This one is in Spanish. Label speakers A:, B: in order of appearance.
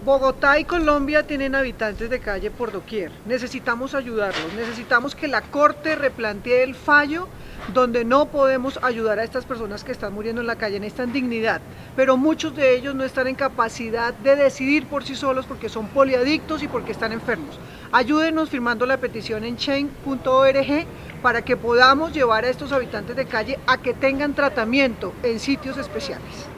A: Bogotá y Colombia tienen habitantes de calle por doquier. Necesitamos ayudarlos, necesitamos que la Corte replantee el fallo donde no podemos ayudar a estas personas que están muriendo en la calle, necesitan dignidad, pero muchos de ellos no están en capacidad de decidir por sí solos porque son poliadictos y porque están enfermos. Ayúdenos firmando la petición en change.org para que podamos llevar a estos habitantes de calle a que tengan tratamiento en sitios especiales.